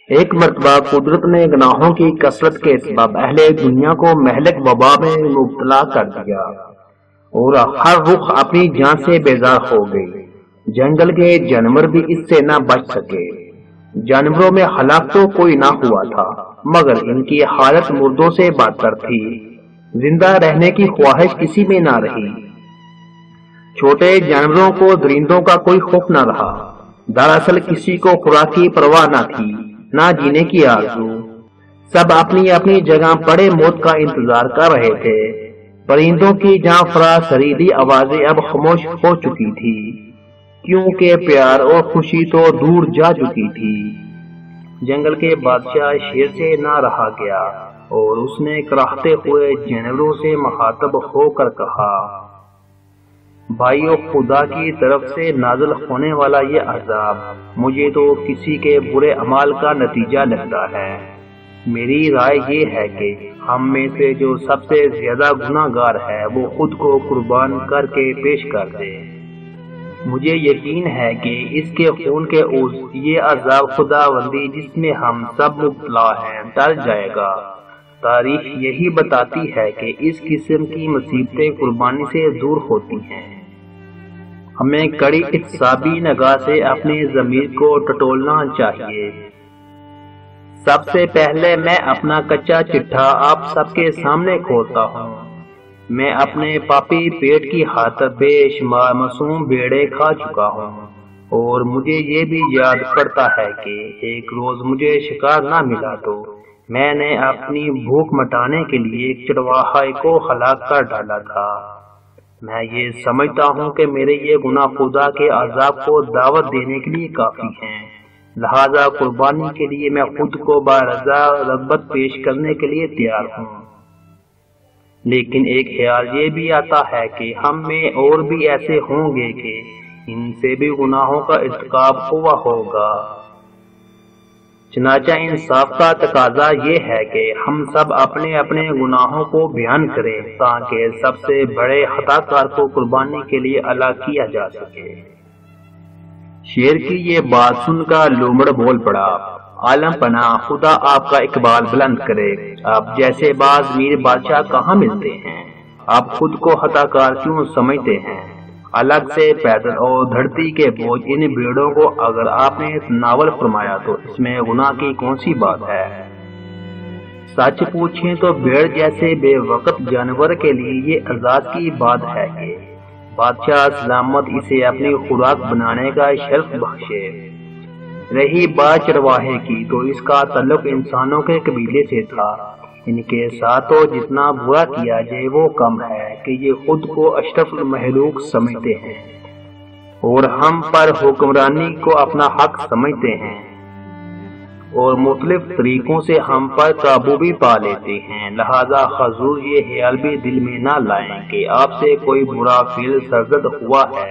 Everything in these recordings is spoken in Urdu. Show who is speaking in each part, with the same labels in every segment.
Speaker 1: ایک مرتبہ قدرت نے گناہوں کی کثرت کے سبب اہل دنیا کو مہلک وبا میں مبتلا کر دیا اور ہر رخ اپنی جان سے بیزار ہو گئی۔ جنگل کے جانور بھی اس سے نہ بچ سکے۔ جانوروں میں ہلاک تو کوئی نہ ہوا تھا، مگر ان کی حالت مردوں سے بدتر تھی۔ زندہ رہنے کی خواہش کسی میں نہ رہی۔ چھوٹے جانوروں کو درندوں کا کوئی خوف نہ رہا۔ دراصل کسی کو خوراک کی پرواہ نہ تھی، نہ جینے کی آرزو۔ سب اپنی اپنی جگہ پڑے موت کا انتظار کر رہے تھے۔ پرندوں کی جاں فراز سریلی آوازیں اب خاموش ہو چکی تھی، کیونکہ پیار اور خوشی تو دور جا چکی تھی۔ جنگل کے بادشاہ شیر سے نہ رہا گیا اور اس نے کراہتے ہوئے جانوروں سے مخاطب ہو کر کہا، بھائیو، خدا کی طرف سے نازل ہونے والا یہ عذاب مجھے تو کسی کے برے اعمال کا نتیجہ لگتا ہے۔ میری رائے یہ ہے کہ ہم میں سے جو سب سے زیادہ گناہ گار ہے وہ خود کو قربان کر کے پیش کر دے۔ مجھے یقین ہے کہ اس کے خون کے عوض یہ عذاب خداوندی جس میں ہم سب مبتلا ہیں ٹل جائے گا۔ تاریخ یہی بتاتی ہے کہ اس قسم کی مصیبتیں قربانی سے دور ہوتی ہیں۔ ہمیں کڑی احتسابی نگاہ سے اپنے ضمیر کو ٹٹولنا چاہیے۔ سب سے پہلے میں اپنا کچا چٹھا آپ سب کے سامنے کھولتا ہوں۔ میں اپنے پاپی پیٹ کی خاطر بے شمار معصوم بیڑے کھا چکا ہوں، اور مجھے یہ بھی یاد پڑتا ہے کہ ایک روز مجھے شکار نہ ملا تو میں نے اپنی بھوک مٹانے کے لیے ایک چرواہے کو ہلاک کر ڈالا تھا۔ میں یہ سمجھتا ہوں کہ میرے یہ گناہ خدا کے عذاب کو دعوت دینے کے لیے کافی ہیں، لہذا قربانی کے لیے میں خود کو برضا رغبت پیش کرنے کے لیے تیار ہوں۔ لیکن ایک خیال یہ بھی آتا ہے کہ ہم میں اور بھی ایسے ہوں گے کہ ان سے بھی گناہوں کا ارتکاب ہوا ہوگا۔ چنانچہ انصاف کا تقاضا یہ ہے کہ ہم سب اپنے اپنے گناہوں کو بیان کریں تاکہ سب سے بڑے خطا کار کو قربانی کے لیے الگ کیا جا سکے۔ شیر کی یہ بات سن کر لومڑ بول پڑا، عالم پناہ خدا آپ کا اقبال بلند کرے، آپ جیسے باز میر بادشاہ کہاں ملتے ہیں؟ آپ خود کو خطا کار کیوں سمجھتے ہیں؟ الگ سے پیدل اور دھرتی کے بوجھ ان بیڑوں کو اگر آپ نے تناول فرمایا تو اس میں گناہ کی کون سی بات ہے؟ سچ پوچھیں تو بھیڑ جیسے بے وقت جانور کے لیے یہ اعزاز کی بات ہے کہ بادشاہ سلامت اسے اپنی خوراک بنانے کا شرف بخشے۔ رہی بات چرواہے کی تو اس کا تعلق انسانوں کے قبیلے سے تھا۔ ان کے ساتھ تو جتنا برا کیا جائے وہ کم ہے کہ یہ خود کو اشرف المخلوق سمجھتے ہیں اور ہم پر حکمرانی کو اپنا حق سمجھتے ہیں، اور مختلف طریقوں سے ہم پر قابو بھی پا لیتے ہیں۔ لہذا حضور یہ خیال بھی دل میں نہ لائیں کہ آپ سے کوئی برا فعل سرزد ہوا ہے۔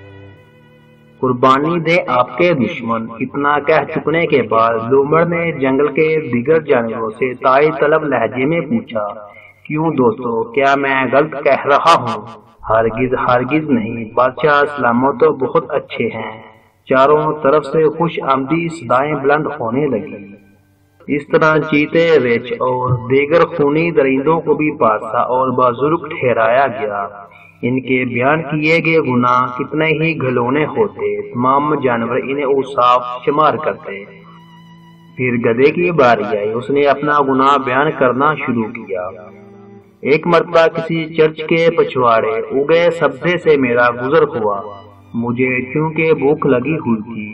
Speaker 1: قربانی دے آپ کے دشمن۔ اتنا کہہ چکنے کے بعد لومڑ نے جنگل کے دیگر جانوروں سے تائید طلب لہجے میں پوچھا، کیوں دوستو، کیا میں غلط کہہ رہا ہوں؟ ہرگز ہرگز نہیں، بادشاہ سلامت تو بہت اچھے ہیں۔ چاروں طرف سے خوش آمدی صدائیں بلند ہونے لگی۔ اس طرح چیتے، ریچھ اور دیگر خونی درندوں کو بھی پارسا اور بزرگ ٹھہرایا گیا۔ ان کے بیان کیے گئے گناہ کتنے ہی گھلونے ہوتے، تمام جانور انہیں اوصاف شمار کرتے۔ پھر گدھے کی باری آئی، اس نے اپنا گناہ بیان کرنا شروع کیا۔ ایک مرتبہ کسی چرچ کے پچھواڑے اگے سبزے سے میرا گزر ہوا۔ مجھے چونکہ بھوک لگی ہوئی تھی،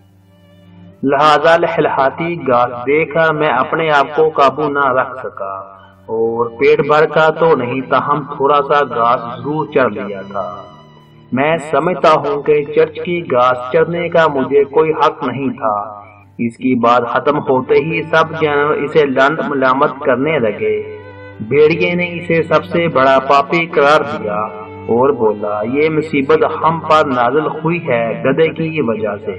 Speaker 1: لہذا لہلہاتی گھاس دیکھ کر میں اپنے آپ کو قابو نہ رکھ سکا، اور پیٹ بھر کا تو نہیں تاہم تھوڑا سا گھاس ضرور چر لیا تھا۔ میں سمجھتا ہوں کہ چرچ کی گھاس چرنے کا مجھے کوئی حق نہیں تھا۔ اس کی بات ختم ہوتے ہی سب جانور اسے لند ملامت کرنے لگے۔ بھیڑیے نے اسے سب سے بڑا پاپی قرار دیا اور بولا، یہ مصیبت ہم پر نازل ہوئی ہے گدھے کی وجہ سے۔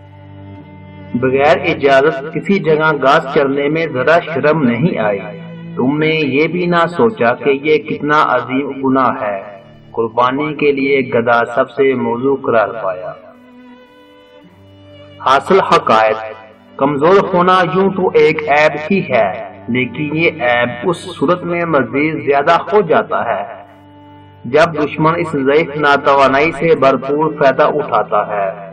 Speaker 1: بغیر اجازت کسی جگہ گھاس چرنے میں ذرا شرم نہیں آئی؟ تم نے یہ بھی نہ سوچا کہ یہ کتنا عظیم گناہ ہے؟ قربانی کے لیے گدھا سب سے موزوں قرار پایا۔ حاصل حقائق: کمزور ہونا یوں تو ایک عیب ہی ہے، لیکن یہ عیب اس صورت میں مزید زیادہ ہو جاتا ہے جب دشمن اس ضعیف ناتوانائی سے بھرپور فائدہ اٹھاتا ہے۔